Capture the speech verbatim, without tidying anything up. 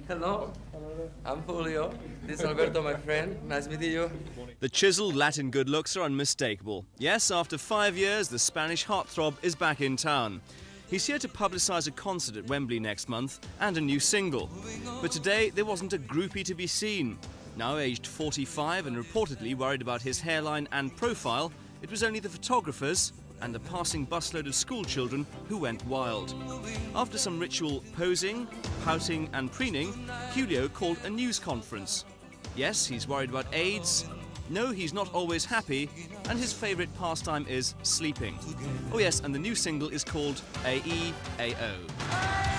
Hello, I'm Julio. This is Alberto, my friend. Nice meeting you. The chiseled Latin good looks are unmistakable. Yes, after five years, the Spanish heartthrob is back in town. He's here to publicise a concert at Wembley next month and a new single. But today, there wasn't a groupie to be seen. Now aged forty-five and reportedly worried about his hairline and profile, it was only the photographers and the passing busload of school children who went wild. After some ritual posing, pouting and preening, Julio called a news conference. Yes, he's worried about AIDS. No, he's not always happy. And his favourite pastime is sleeping. Oh yes, and the new single is called A E A O.